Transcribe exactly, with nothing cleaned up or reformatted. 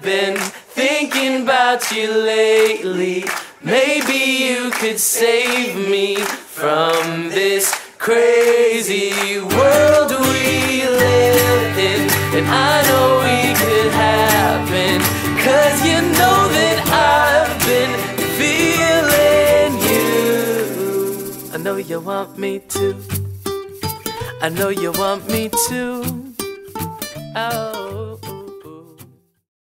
been thinking about you lately. Maybe you could save me from this crazy world we live in. And I know we could happen, 'cause you know that I've been feeling you. I know you want me to. I know you want me to. Oh.